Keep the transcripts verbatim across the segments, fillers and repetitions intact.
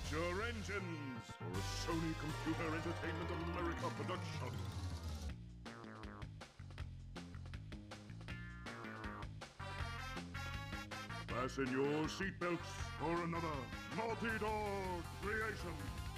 your engines for a Sony Computer Entertainment America production. Fasten your seatbelts for another Naughty Dog creation.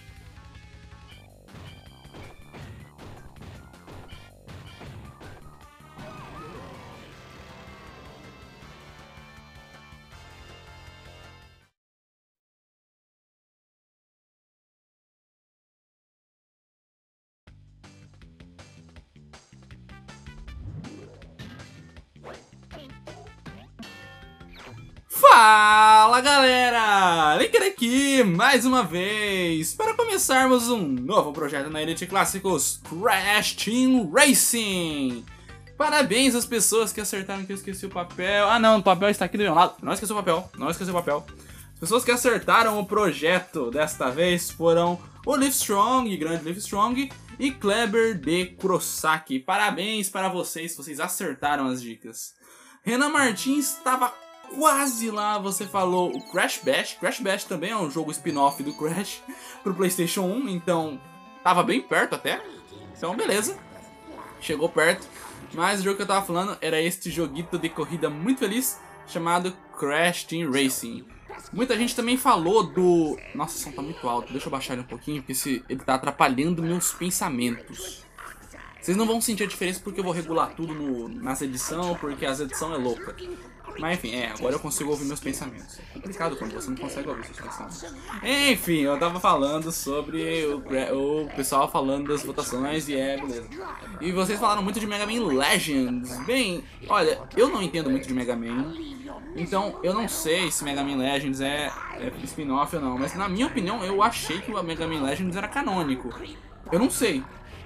Fala galera, Linker aqui mais uma vez para começarmos um novo projeto na Elite Clássicos Crash Team Racing. Parabéns às pessoas que acertaram que eu esqueci o papel. Ah não, o papel está aqui do meu lado, não esqueci o papel, não esqueci o papel. As pessoas que acertaram o projeto desta vez foram o Livestrong, grande Livestrong, e Kleber de Kurosaki. Parabéns para vocês, vocês acertaram as dicas. Renan Martins estava quase lá, você falou o Crash Bash. Crash Bash também é um jogo spin-off do Crash pro PlayStation um, então tava bem perto até. Então beleza, chegou perto. Mas o jogo que eu tava falando era este joguito de corrida muito feliz chamado Crash Team Racing. Muita gente também falou do... Nossa, o som tá muito alto, deixa eu baixar ele um pouquinho, porque esse... ele tá atrapalhando meus pensamentos. Vocês não vão sentir a diferença porque eu vou regular tudo no... nas edições, porque as edições é louca. Mas enfim, é, agora eu consigo ouvir meus pensamentos. É complicado quando você não consegue ouvir seus pensamentos. Enfim, eu tava falando sobre o, o pessoal falando das votações e é, beleza. E vocês falaram muito de Mega Man Legends. Bem, olha, eu não entendo muito de Mega Man, então eu não sei se Mega Man Legends é, é spin-off ou não. Mas na minha opinião, eu achei que o Mega Man Legends era canônico. Eu não sei.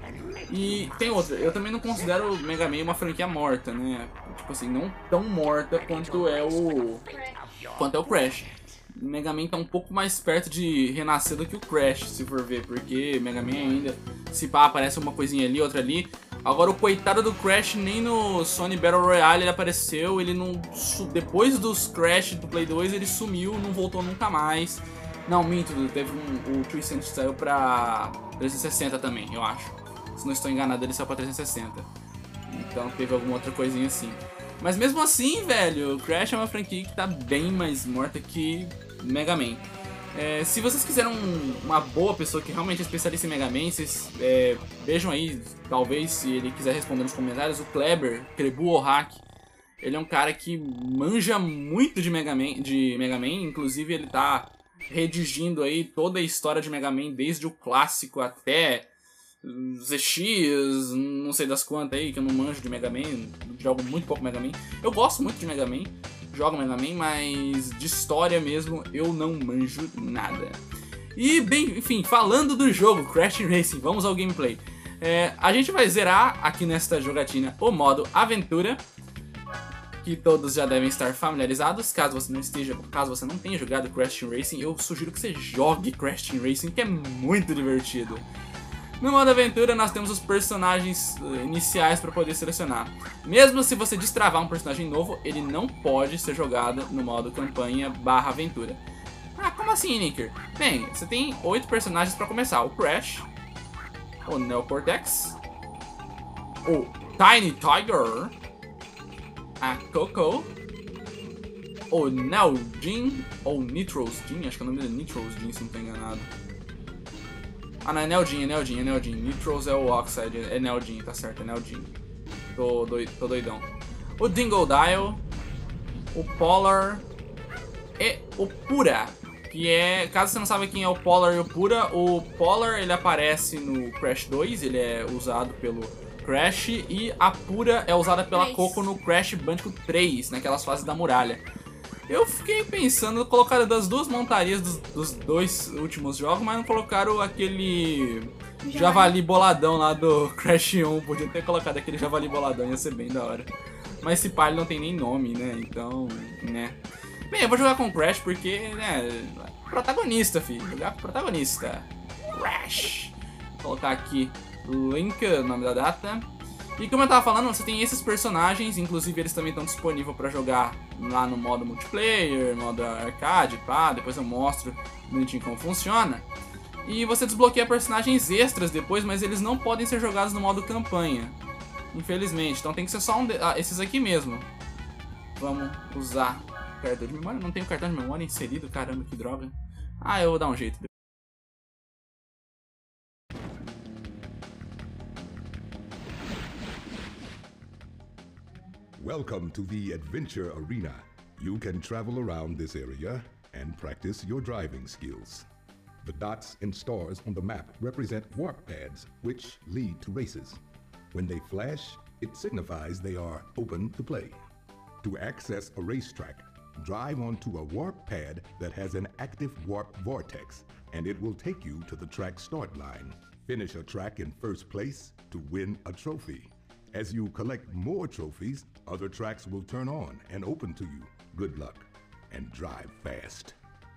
E tem outra, eu também não considero o Mega Man uma franquia morta, né? Tipo assim, não tão morta quanto é o quanto é o Crash. O Mega Man tá um pouco mais perto de renascer do que o Crash, se for ver, porque Mega Man ainda, se pá, aparece uma coisinha ali, outra ali. Agora o coitado do Crash nem no Sony Battle Royale ele apareceu, ele não... Depois dos Crash do Play dois ele sumiu, não voltou nunca mais. Não, minto, teve um... o trezentos e sessenta saiu pra trezentos e sessenta também, eu acho. Se não estou enganado, ele saiu pra trezentos e sessenta. Então teve alguma outra coisinha assim. Mas mesmo assim, velho, o Crash é uma franquia que tá bem mais morta que Mega Man. É, se vocês quiserem um, uma boa pessoa que realmente é especialista em Mega Man, vocês é, vejam aí, talvez, se ele quiser responder nos comentários, o Kleber, Krebu Ohak. Ele é um cara que manja muito de Mega Man, de Mega Man, inclusive ele tá redigindo aí toda a história de Mega Man, desde o clássico até Z X, não sei das quantas aí, que eu não manjo de Mega Man, jogo muito pouco Mega Man. Eu gosto muito de Mega Man, jogo Mega Man, mas de história mesmo eu não manjo nada. E bem, enfim, falando do jogo Crash Team Racing, vamos ao gameplay. É, a gente vai zerar aqui nesta jogatina o modo aventura, que todos já devem estar familiarizados. Caso você não esteja, caso você não tenha jogado Crash Team Racing, eu sugiro que você jogue Crash Team Racing, que é muito divertido. No modo aventura nós temos os personagens iniciais para poder selecionar. Mesmo se você destravar um personagem novo, ele não pode ser jogado no modo campanha barra aventura. Ah, como assim, Nicker? Bem, você tem oito personagens para começar. O Crash, o Neocortex, o Tiny Tiger, a Coco, o Neo Gene, ou Nitros Gene, acho que o nome dele é Nitros Gene, se não estou enganado. Ah não, é Neo Gene, é Neo Gene, é Neo Gene. Nitros é o Oxide, é Neo Gene, tá certo, é Neo Gene. Tô, doi, tô doidão. O Dingle Dial, o Polar e o Pura. Que é, caso você não saiba quem é o Polar e o Pura, o Polar ele aparece no Crash dois, ele é usado pelo Crash, e a Pura é usada pela Coco no Crash Bandicoot três, naquelas fases da muralha. Eu fiquei pensando, colocaram das duas montarias dos, dos dois últimos jogos, mas não colocaram aquele javali boladão lá do Crash um. Podia ter colocado aquele javali boladão, ia ser bem da hora. Mas esse pai não tem nem nome, né? Então, né. Bem, eu vou jogar com o Crash porque, né, protagonista, filho. Jogar com o protagonista. Crash. Vou colocar aqui Link, o nome da data. E como eu tava falando, você tem esses personagens, inclusive eles também estão disponíveis para jogar lá no modo multiplayer, modo arcade, pá, depois eu mostro bonitinho como funciona. E você desbloqueia personagens extras depois, mas eles não podem ser jogados no modo campanha, infelizmente. Então tem que ser só um de... ah, esses aqui mesmo. Vamos usar cartão de memória. Não tenho cartão de memória inserido, caramba, que droga. Ah, eu vou dar um jeito. Welcome to the Adventure Arena. You can travel around this area and practice your driving skills. The dots and stars on the map represent warp pads, which lead to races. When they flash, it signifies they are open to play. To access a racetrack, drive onto a warp pad that has an active warp vortex, and it will take you to the track start line. Finish a track in first place to win a trophy. As you collect more trophies, other tracks will turn on and open to you. Good luck, and drive fast.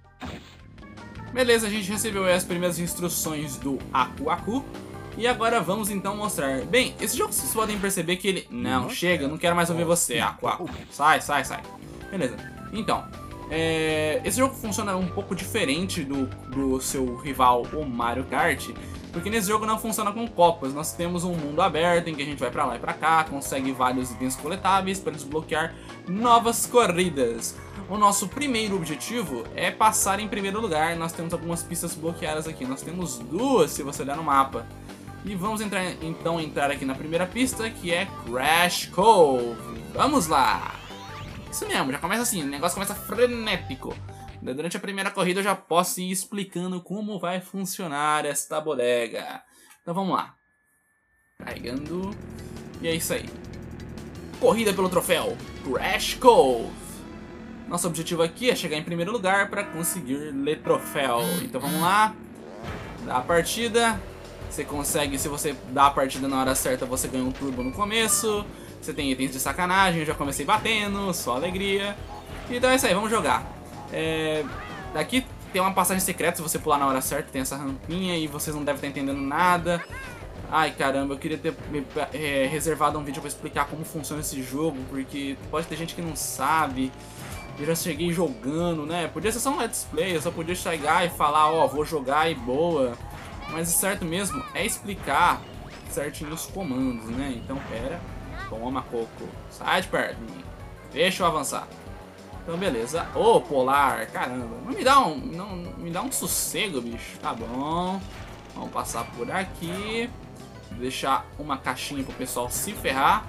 Beleza, a gente recebeu as primeiras instruções do Aku Aku. E agora vamos então mostrar. Bem, esse jogo vocês podem perceber que ele... Não, chega, eu não quero mais ouvir você, Aku Aku. Sai, sai, sai. Beleza, então... É... Esse jogo funciona um pouco diferente do, do seu rival, o Mario Kart. Porque nesse jogo não funciona com copas. Nós temos um mundo aberto em que a gente vai pra lá e pra cá, consegue vários itens coletáveis para desbloquear novas corridas. O nosso primeiro objetivo é passar em primeiro lugar. Nós temos algumas pistas bloqueadas aqui. Nós temos duas, se você olhar no mapa. E vamos entrar, então entrar aqui na primeira pista, que é Crash Cove. Vamos lá! Isso mesmo, já começa assim, o negócio começa frenético. Durante a primeira corrida eu já posso ir explicando como vai funcionar esta bodega. Então vamos lá. Carregando. E é isso aí. Corrida pelo troféu Crash Cove. Nosso objetivo aqui é chegar em primeiro lugar para conseguir Le Troféu. Então vamos lá. Dá a partida. Você consegue, se você dá a partida na hora certa, você ganha um turbo no começo. Você tem itens de sacanagem, eu já comecei batendo, só alegria. Então é isso aí, vamos jogar. É... Daqui tem uma passagem secreta, se você pular na hora certa, tem essa rampinha e vocês não devem estar entendendo nada. Ai caramba, eu queria ter me, é, reservado um vídeo para explicar como funciona esse jogo, porque pode ter gente que não sabe. Eu já cheguei jogando, né? Podia ser só um let's play, eu só podia chegar e falar, ó, oh, vou jogar e boa. Mas o certo mesmo é explicar certinho os comandos, né? Então, pera. Toma, Coco. Sai de perto de mim. Deixa eu avançar. Então, beleza. Ô, oh, Polar. Caramba. Não me dá um, não, me dá um sossego, bicho. Tá bom. Vamos passar por aqui. Deixar uma caixinha pro pessoal se ferrar.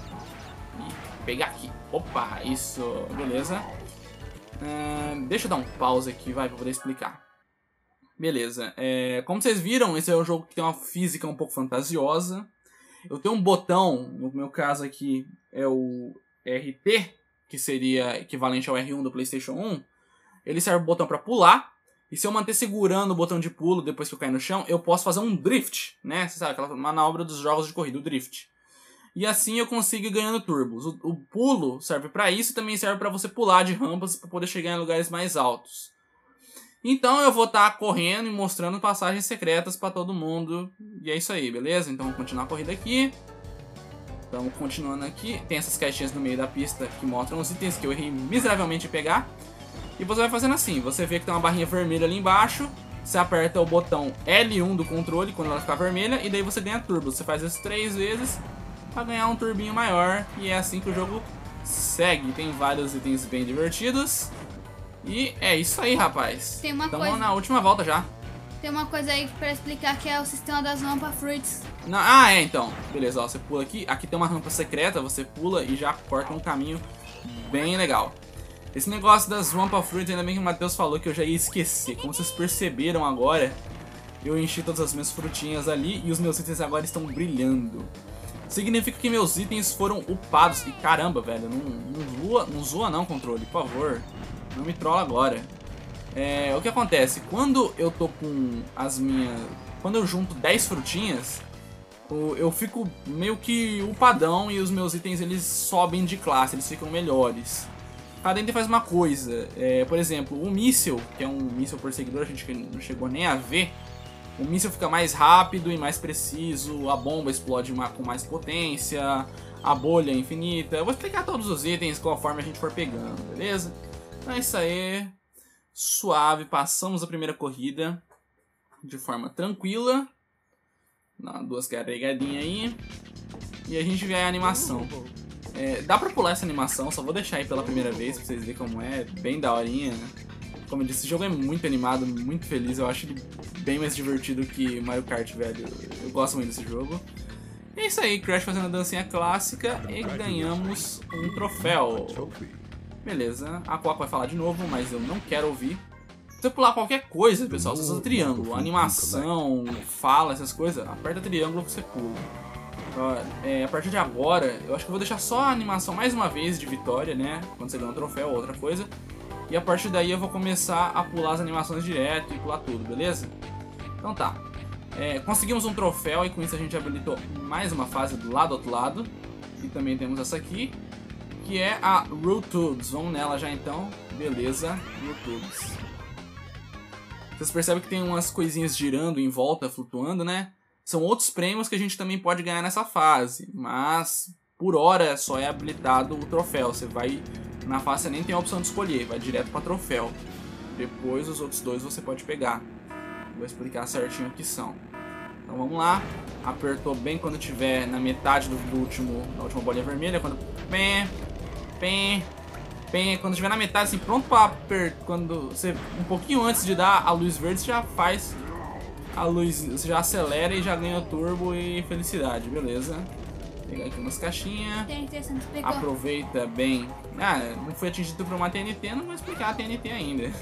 E pegar aqui. Opa, isso. Beleza. Uh, deixa eu dar um pause aqui, vai, pra poder explicar. Beleza. É, como vocês viram, esse é um jogo que tem uma física um pouco fantasiosa. Eu tenho um botão, no meu caso aqui é o R T, que seria equivalente ao R um do PlayStation um. Ele serve o botão para pular, e se eu manter segurando o botão de pulo depois que eu cair no chão, eu posso fazer um drift, né? Você sabe, aquela manobra dos jogos de corrida, o drift. E assim eu consigo ir ganhando turbos. O, o pulo serve para isso e também serve para você pular de rampas para poder chegar em lugares mais altos. Então eu vou estar tá correndo e mostrando passagens secretas para todo mundo. E é isso aí, beleza? Então vamos continuar a corrida aqui. Estamos continuando aqui. Tem essas caixinhas no meio da pista que mostram os itens que eu errei miseravelmente em pegar. E você vai fazendo assim. Você vê que tem uma barrinha vermelha ali embaixo. Você aperta o botão L um do controle quando ela ficar vermelha. E daí você ganha turbo. Você faz isso três vezes para ganhar um turbinho maior. E é assim que o jogo segue. Tem vários itens bem divertidos. E é isso aí, rapaz. Tem uma Estamos coisa... na última volta já. Tem uma coisa aí pra explicar que é o sistema das Wampa Fruits. Não, ah, é, então. Beleza, ó, você pula aqui. Aqui tem uma rampa secreta, você pula e já corta um caminho bem legal. Esse negócio das Wampa Fruits, ainda bem que o Matheus falou que eu já ia esquecer. Como vocês perceberam agora, eu enchi todas as minhas frutinhas ali e os meus itens agora estão brilhando. Significa que meus itens foram upados. E caramba, velho, não, não, zoa, não zoa não, controle, por favor. Não me trola agora. É, o que acontece? Quando eu tô com as minhas... Quando eu junto dez frutinhas, eu fico meio que upadão e os meus itens eles sobem de classe, eles ficam melhores. Cada item faz uma coisa. É, por exemplo, o míssil, que é um míssil perseguidor, a gente não chegou nem a ver. o míssil fica mais rápido e mais preciso, a bomba explode com mais potência, a bolha é infinita. Eu vou explicar todos os itens conforme a gente for pegando, beleza? Então é isso aí, suave, passamos a primeira corrida de forma tranquila. Dá duas carregadinhas aí. E a gente vê a animação. É, dá pra pular essa animação, só vou deixar aí pela primeira vez pra vocês verem como é, bem daorinha, né? Como eu disse, esse jogo é muito animado, muito feliz, eu acho ele bem mais divertido que Mario Kart, velho. Eu gosto muito desse jogo. E é isso aí, Crash fazendo a dancinha clássica e ganhamos um troféu. Beleza, a Coca vai falar de novo, mas eu não quero ouvir. Se você pular qualquer coisa, pessoal, você usa triângulo, animação, fala, essas coisas, aperta triângulo que você pula. É, a partir de agora, eu acho que eu vou deixar só a animação mais uma vez de vitória, né? Quando você ganha um troféu ou outra coisa. E a partir daí eu vou começar a pular as animações direto e pular tudo, beleza? Então tá. É, conseguimos um troféu e com isso a gente habilitou mais uma fase do lado do outro lado. E também temos essa aqui, que é a Root Tubes. Vamos nela já então. Beleza, Root Tubes. Vocês percebem que tem umas coisinhas girando em volta, flutuando, né? São outros prêmios que a gente também pode ganhar nessa fase, mas por hora só é habilitado o troféu. Você vai na fase, você nem tem a opção de escolher, vai direto para troféu. Depois os outros dois você pode pegar. Vou explicar certinho o que são. Então vamos lá. Apertou bem quando tiver na metade do, do último, da última bolinha vermelha, quando pé, pé, pé, quando tiver na metade, assim, pronto para apertar, quando você um pouquinho antes de dar a luz verde, você já faz a luz, você já acelera e já ganha turbo e felicidade, beleza? Vou pegar aqui umas caixinhas. T N T, você não explicou. Aproveita bem. Ah, não foi atingido por uma T N T, não vou explicar a T N T ainda.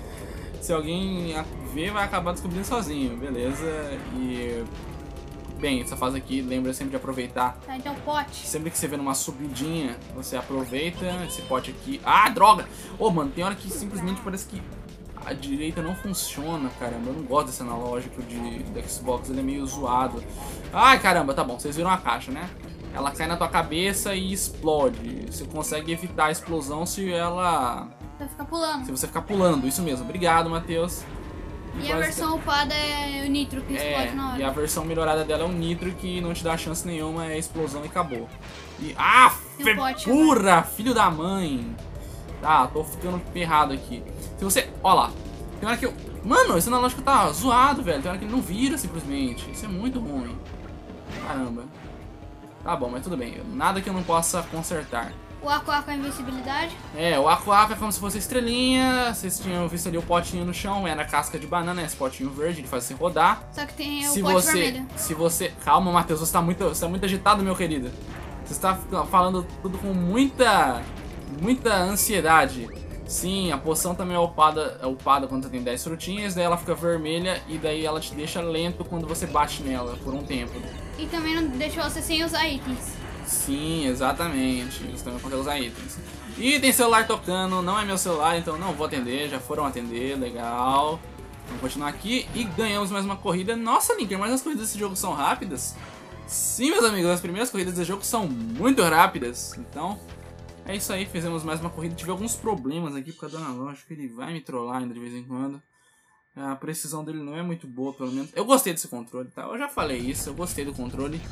Se alguém ver, vai acabar descobrindo sozinho, beleza? E bem, essa fase aqui lembra sempre de aproveitar. Tá, então pote. Sempre que você vê numa subidinha, você aproveita esse pote aqui. Ah, droga! Ô, oh, mano, tem hora que simplesmente parece que a direita não funciona, caramba. Eu não gosto desse analógico de, do Xbox, ele é meio zoado. Ai, caramba, tá bom, vocês viram a caixa, né? Ela cai na tua cabeça e explode. Você consegue evitar a explosão se ela... Vai ficar pulando. Se você ficar pulando, isso mesmo. Obrigado, Matheus. E, e a versão upada é o nitro, que explode é, na hora. E a versão melhorada dela é o nitro, que não te dá chance nenhuma, é explosão e acabou. E... Ah, pura, filho da mãe. Tá, tô ficando ferrado aqui. Se você... Ó lá. Tem hora que eu... Mano, esse analógico tá zoado, velho. Tem hora que ele não vira, simplesmente. Isso é muito ruim. Caramba. Tá bom, mas tudo bem. Nada que eu não possa consertar. O Aku Aku é invencibilidade? É, o Aku Aku é como se fosse estrelinha. Vocês tinham visto ali o potinho no chão. Era casca de banana, esse potinho verde. Ele faz você rodar. Só que tem o se pote você, vermelho. Se você... Calma, Matheus. Você tá muito, você tá muito agitado, meu querido. Você está falando tudo com muita... Muita ansiedade. Sim, a poção também é upada, é upada quando você tem dez frutinhas, daí ela fica vermelha e daí ela te deixa lento quando você bate nela por um tempo. E também não deixa você sem usar itens. Sim, exatamente. Você também consegue usar itens. E tem celular tocando, não é meu celular, então não vou atender, já foram atender, legal. Vamos continuar aqui e ganhamos mais uma corrida. Nossa, Linker, mas as corridas desse jogo são rápidas? Sim, meus amigos, as primeiras corridas desse jogo são muito rápidas, então... É isso aí, fizemos mais uma corrida. Tive alguns problemas aqui por causa do analógico. Ele vai me trollar ainda de vez em quando. A precisão dele não é muito boa, pelo menos. Eu gostei desse controle, tá? Eu já falei isso, eu gostei do controle.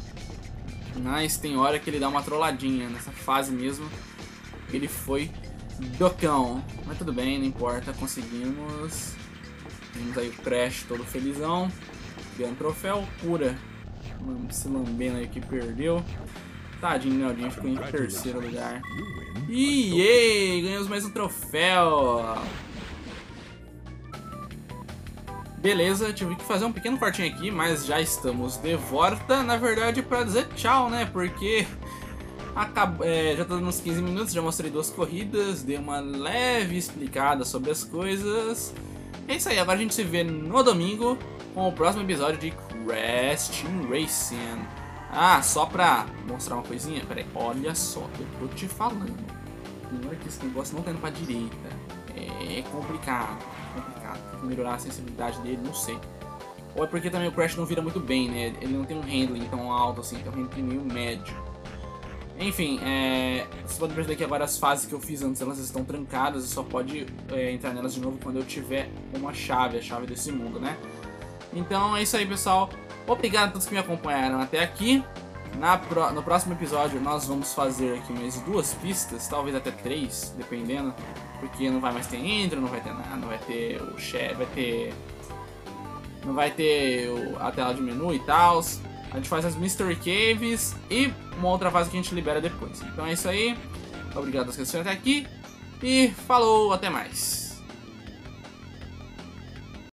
Mas tem hora que ele dá uma trolladinha. Nessa fase mesmo, ele foi docão. Mas tudo bem, não importa, conseguimos. Temos aí o Crash todo felizão. Ganhando troféu, cura. Se lambendo aí que perdeu. Tadinho, Neldinho ficou em terceiro lugar. E yay, ganhamos mais um troféu. Beleza, tive que fazer um pequeno cortinho aqui, mas já estamos de volta. Na verdade, para dizer tchau, né? Porque acab... é, já tá dando uns quinze minutos, já mostrei duas corridas, dei uma leve explicada sobre as coisas. É isso aí, agora a gente se vê no domingo com o próximo episódio de Crash Team Racing. Ah, só pra mostrar uma coisinha, peraí, olha só, eu tô te falando. Não é que esse negócio não tá indo pra direita. É complicado, complicado. Tem que melhorar a sensibilidade dele, não sei. Ou é porque também o Crash não vira muito bem, né? Ele não tem um handling tão alto assim, tem um handling meio médio. Enfim, é... vocês podem perceber que agora as fases que eu fiz antes, elas estão trancadas e só pode é, entrar nelas de novo quando eu tiver uma chave, a chave desse mundo, né? Então é isso aí, pessoal. Obrigado a todos que me acompanharam até aqui. Na pro... No próximo episódio nós vamos fazer aqui mais duas pistas, talvez até três, dependendo. Porque não vai mais ter intro, não vai ter nada, não vai ter o chat, vai ter... Não vai ter o... a tela de menu e tal. A gente faz as Mystery Caves e uma outra fase que a gente libera depois. Então é isso aí. Obrigado a todos que assistiram até aqui. E falou, até mais.